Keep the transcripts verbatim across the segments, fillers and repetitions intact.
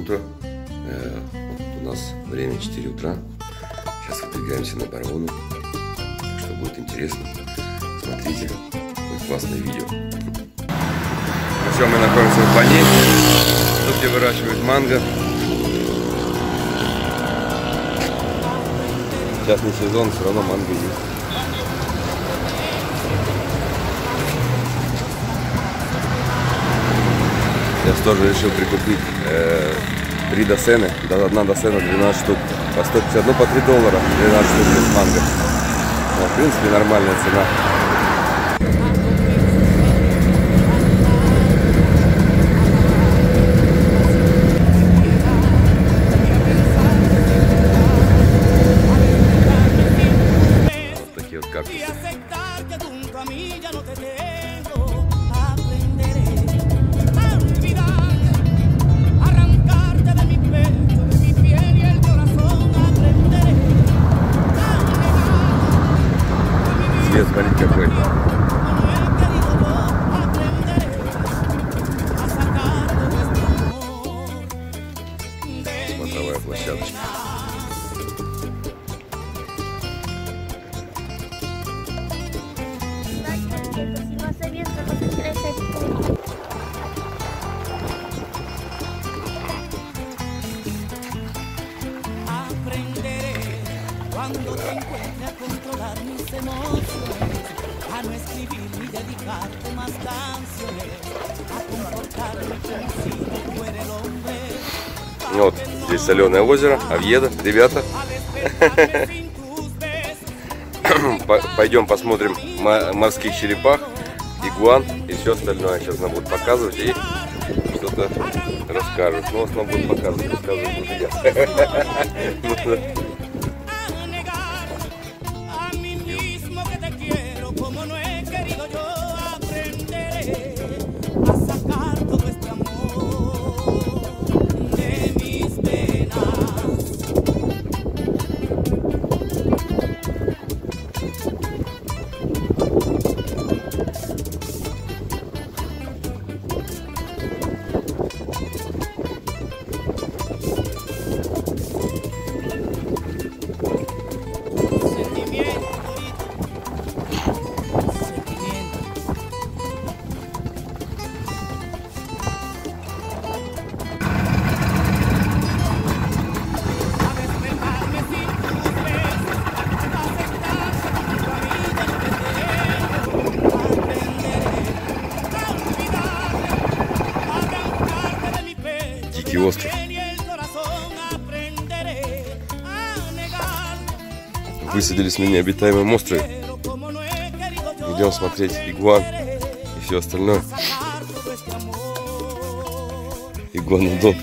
утро. Э, у нас время четыре утра. Сейчас выдвигаемся на Барвону. Так что будет интересно. Смотрите, будет классное видео. Ну все, мы находимся в Бани, тут где выращивают манго. Сейчас не сезон, все равно манго есть. Я тоже решил прикупить э, три досены, одна досена двенадцать штук, по сто пятьдесят, ну по три доллара, двенадцать штук без манго. Но, в принципе, нормальная цена. Вот такие вот кактусы. Цвет, смотрите, какой. Смотровая площадочка. Cuando te encuentre a controlar mis emociones, a no escribir ni dedicarte más canciones, a comportarme consigo, tú eres el hombre. Вот здесь соленое озеро, Овьедо, ребята. Пойдем посмотрим морских черепах, игуан и все остальное. Сейчас нам будут показывать и что-то расскажут. Ну, в основном будут показывать, рассказывать буду я. Дикий остров. Высадились на необитаемом острове. Идем смотреть игуан и все остальное. Игуанодон.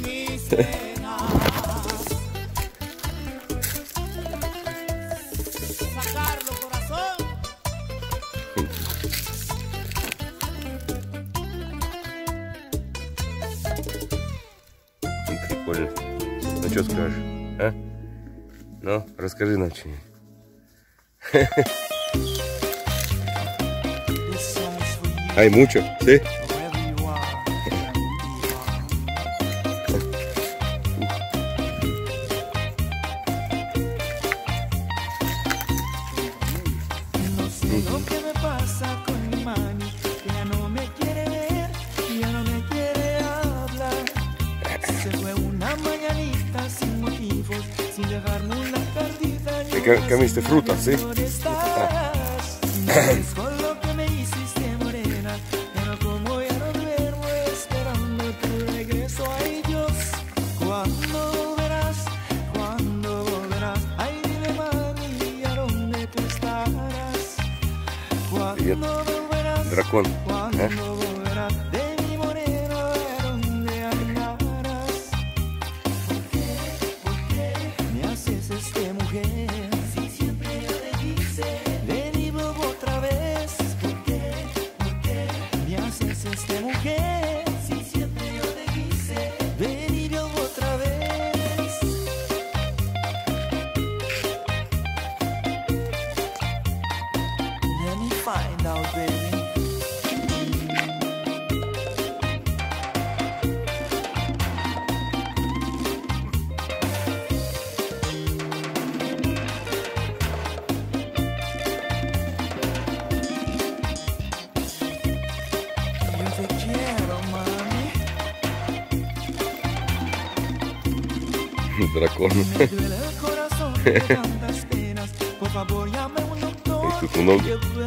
Прикольно. Ну что скажешь, а? Ну, расскажи нам что-нибудь. Hay mucho, ¿sí? ¿Comiste fruta, sí? Ah. Привет, дракон. А? Find out, baby. Дракон. Их тут много.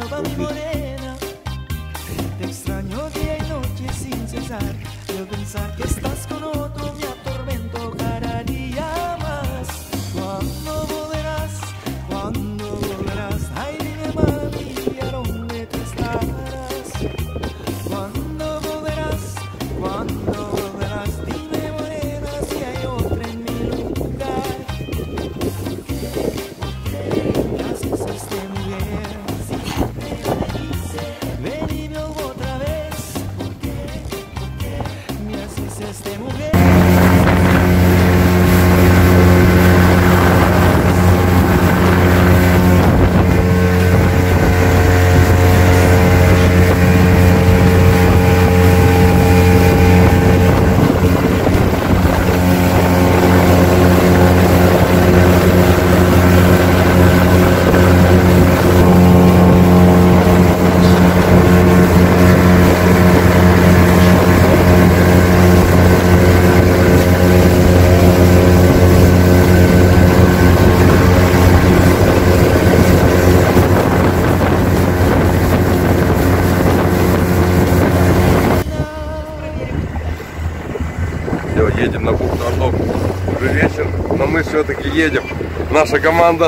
Все, едем на бухту Орлов. Уже вечер, но мы все-таки едем. Наша команда.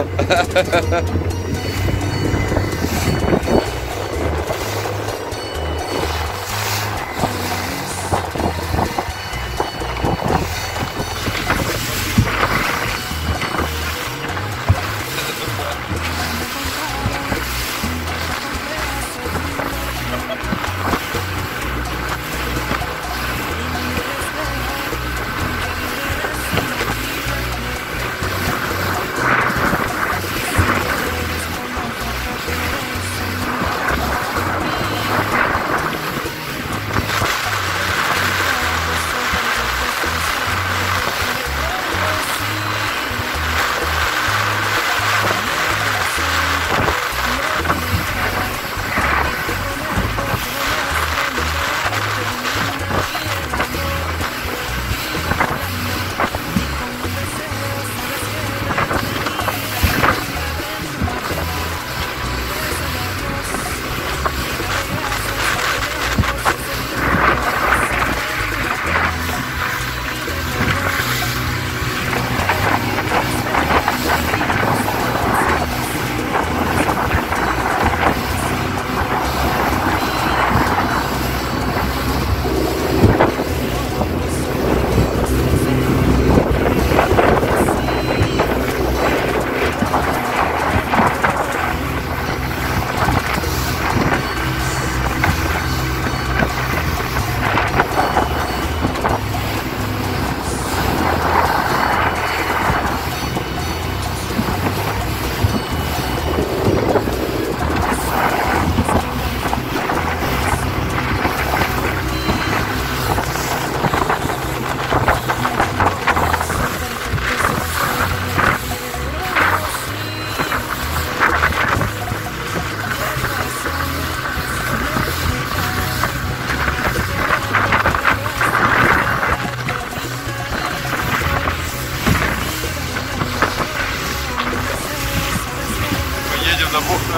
На бухту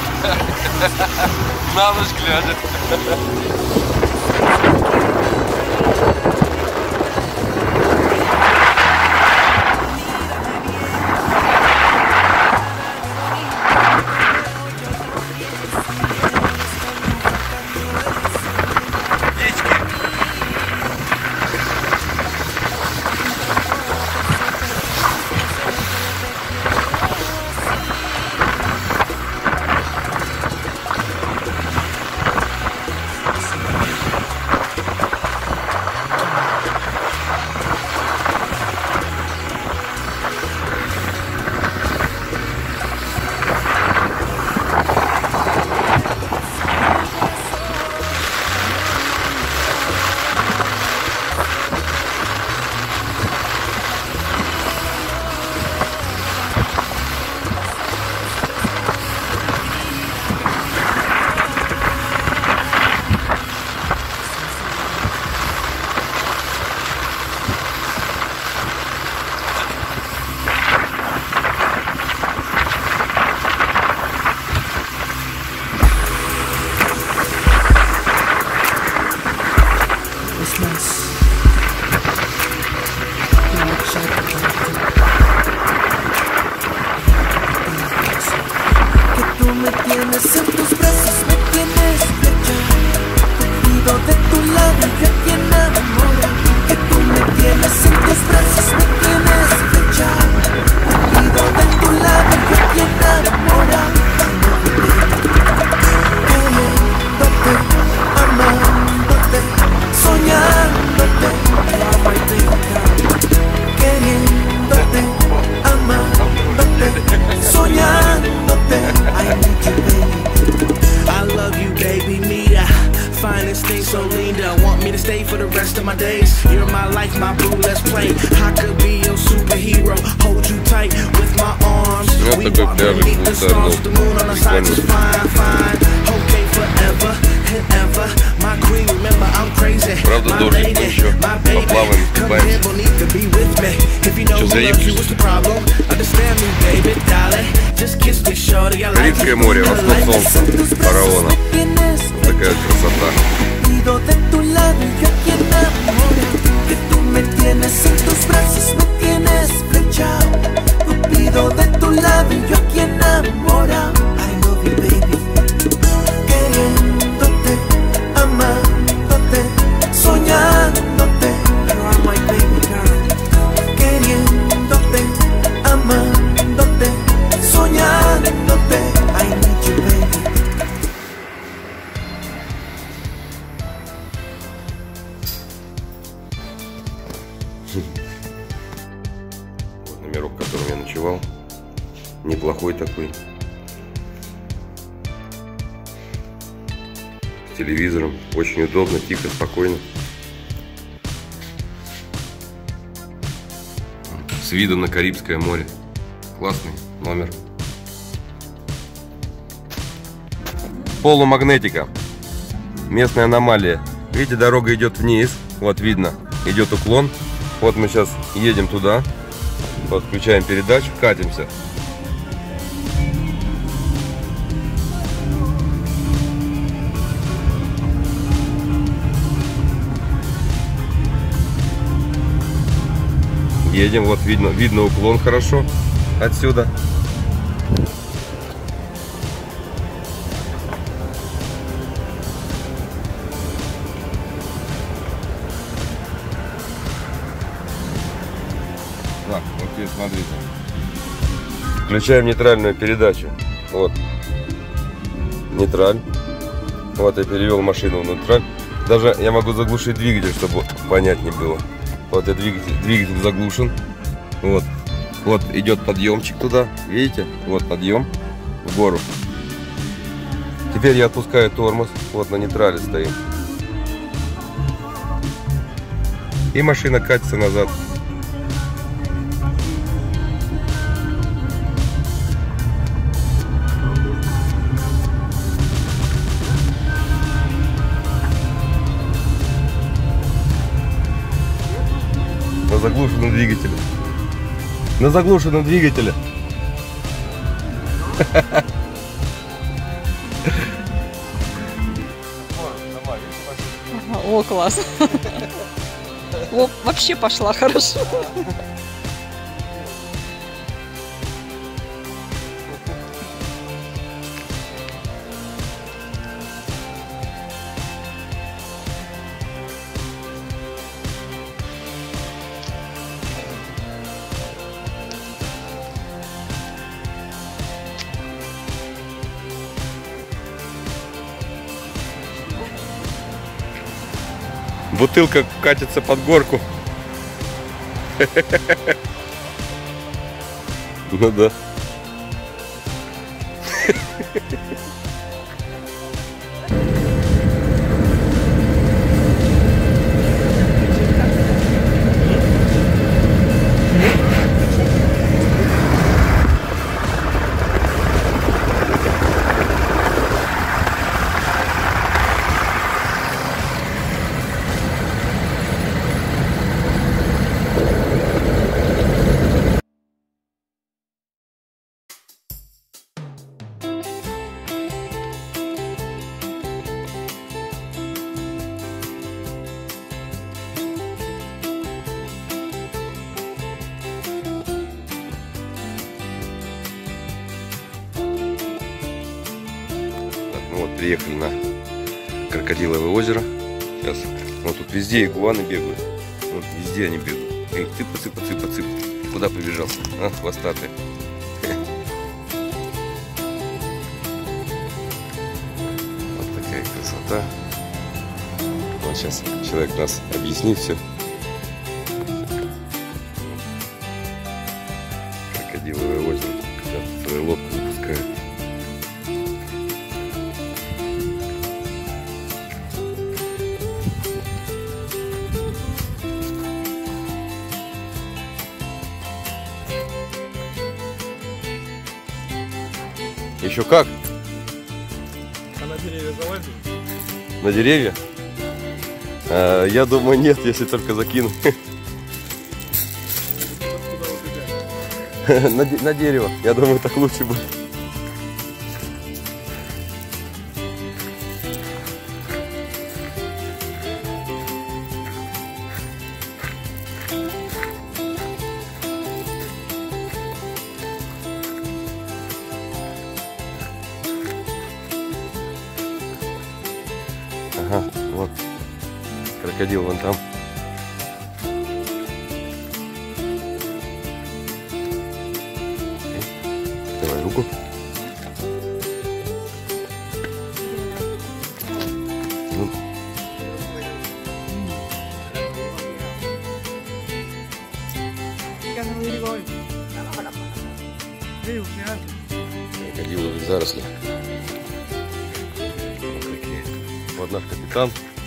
Орлов. На ночь глядя. brazos me tienes flechado, cupido de tu lado yo aquí enamorado. Queriéndote, amándote, soñándote, queriéndote, amándote, soñándote. I need you, baby. I love you, baby, mira. Finest thing, so linda. Want me to stay for the rest of my days? You're my life, my boo, let's play. I could be your superhero. Hold you tight with my arms. We walk beneath the stars, the moon on our side is fine, fine. Okay, forever and ever. My queen, remember I'm crazy. My lady, my baby. Come here, need to be with me. If you know who loves you, what's the problem? Understand me, baby, darling. Just kiss me, shorty. I like Карибское море, восход солнца, фараона. Такая красота. Cupido de tu lado y yo aquí enamorado, que tú me tienes en tus brazos, me tienes flechado. Cupido de tu lado y yo aquí enamorado. I love you, baby. Queriéndote, amándote, soñándote. You're my baby girl. Queriéndote, amándote, soñándote. I need you, baby. Вот номерок, в котором я ночевал. Неплохой такой. С телевизором. Очень удобно, тихо, спокойно. С видом на Карибское море. Классный номер. Полумагнетика. Местная аномалия. Видите, дорога идет вниз. Вот видно. Идет уклон. Вот мы сейчас едем туда. Вот, включаем передачу, катимся. Едем, вот видно, видно уклон хорошо отсюда. Так, вот здесь смотрите. Включаем нейтральную передачу. Вот. Нейтраль. Вот я перевел машину в нейтраль. Даже я могу заглушить двигатель, чтобы понятнее было. Вот и двигатель, двигатель заглушен. Вот. Вот идет подъемчик туда. Видите? Вот подъем в гору. Теперь я отпускаю тормоз. Вот на нейтрале стоим. И машина катится назад. На заглушенном двигателе. На заглушенном двигателе. О, класс. О, вообще пошла хорошо. Бутылка катится под горку. Ну да. Вот, приехали на Крокодиловое озеро. Сейчас, вот тут везде игуаны бегают. Вот, везде они бегают. Эй, цыпа, цыпа, цыпа, цыпа. Куда побежал? А, хвостатый. Вот такая красота. Вот сейчас человек нас объяснит все. Крокодиловое озеро. Сейчас свою лодку выпускают. Еще как? А на деревья залазим? На деревья? А, я думаю, нет, если только закину. на, на дерево. Я думаю, так лучше будет. Ага, вот крокодил вон там. Давай руку. Ну. Крокодилы в заросли. Вот наш капитан.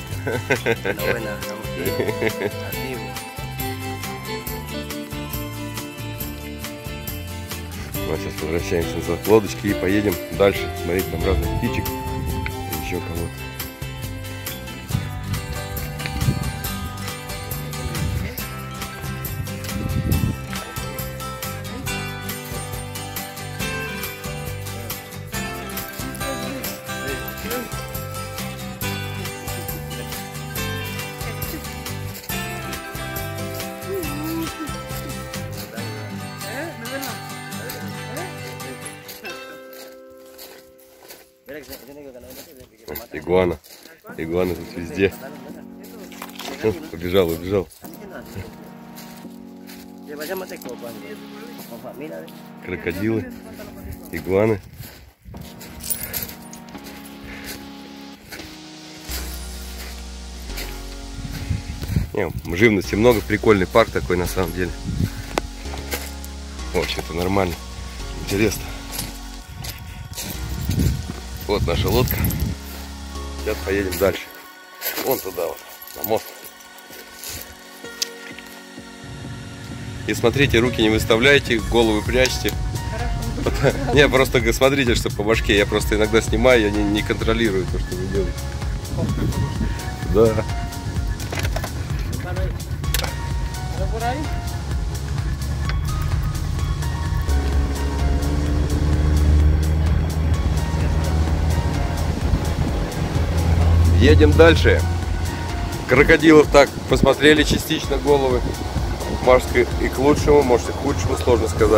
Мы сейчас возвращаемся назад к лодочке и поедем дальше смотреть там разных птичек и еще кого-то. Игуана. Игуана тут везде. Побежал, убежал. Крокодилы, игуаны. Не, живности много, прикольный парк такой на самом деле. Вообще-то нормально, интересно. Вот наша лодка. Сейчас поедем дальше. Вон туда вот, на мост. И смотрите, руки не выставляйте, голову прячьте. Не, просто смотрите, что по башке. Я просто иногда снимаю, я не, не контролирую то, что вы делаете. Да. Едем дальше. Крокодилов так посмотрели частично головы. Может и к лучшему, может и к худшему, сложно сказать.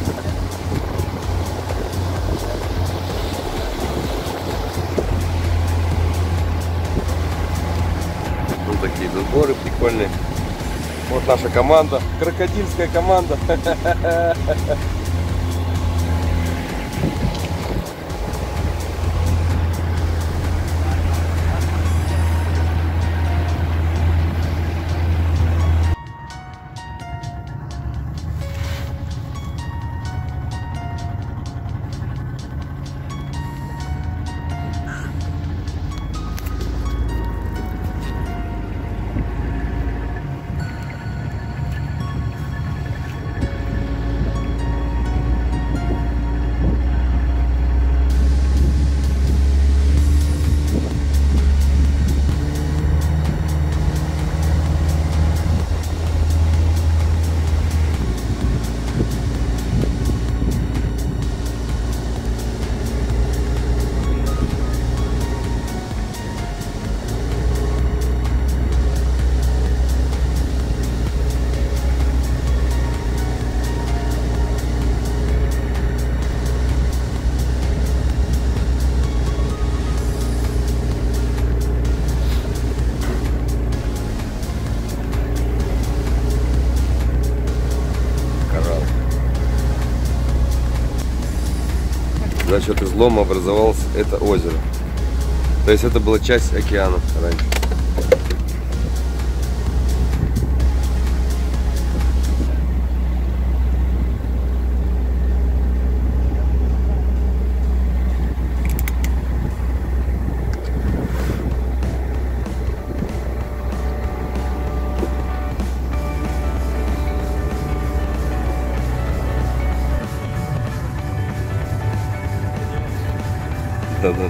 Вот такие тут горы прикольные. Вот наша команда, крокодильская команда. За счет излома образовалось это озеро. То есть это была часть океана раньше. Да-да.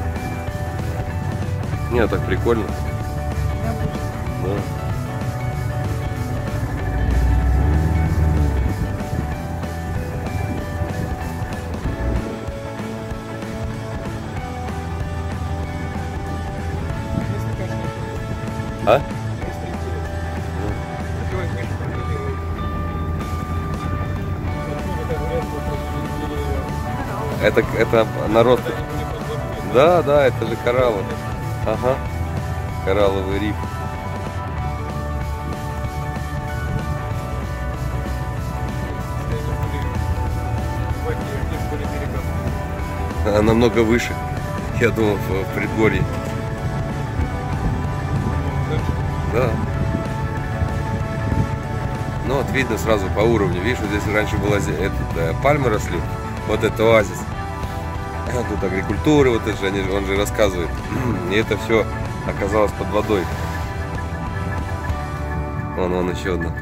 Не, так прикольно. Да. А? Это, это народ. Да, да, это же кораллы. Ага. Коралловый риф. А намного выше. Я думал, в, в предгорье. Да. Ну вот видно сразу по уровню. Видишь, вот здесь раньше была этот, э, пальмы росли. Вот это оазис. Тут агрикультура, вот это же, они, он же рассказывает. И это все оказалось под водой. Вон, вон еще одна.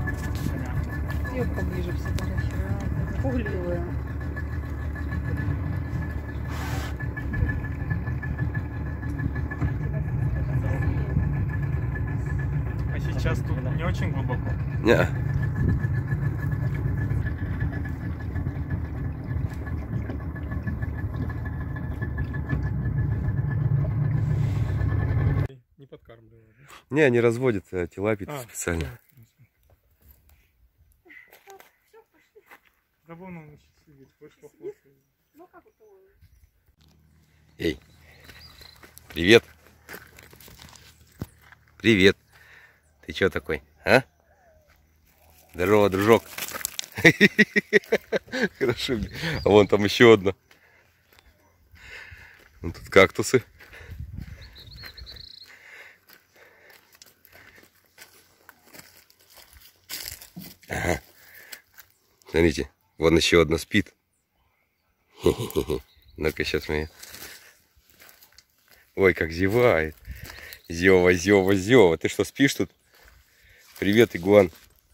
Я поближе все пугливая. А сейчас тут не очень глубоко. Не. Не подкармливаю. Не, они разводят тилапий А, специально. Да вон он еще сидит, хочешь похлопать. Эй, привет. Привет. Ты чё такой, а? Здорово, дружок. Хорошо. А вон там еще одна. Вон тут кактусы. Ага. Смотрите, вон еще одна спит. Ну-ка, сейчас мы... Ой, как зевает. Зева, зева, зева. Ты что, спишь тут? Привет, игуан.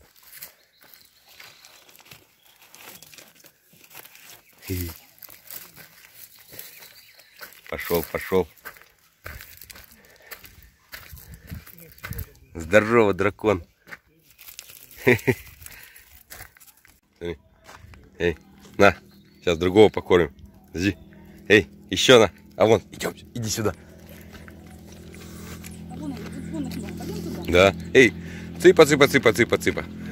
Пошел, пошел. Здорово, дракон. Эй, на, сейчас другого покормим. Подожди. Эй, еще на. А вон, идем, иди сюда. Да. Эй, цыпа, цыпа, цыпа, цыпа, цыпа.